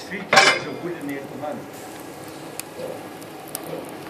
next week, so put it near the month.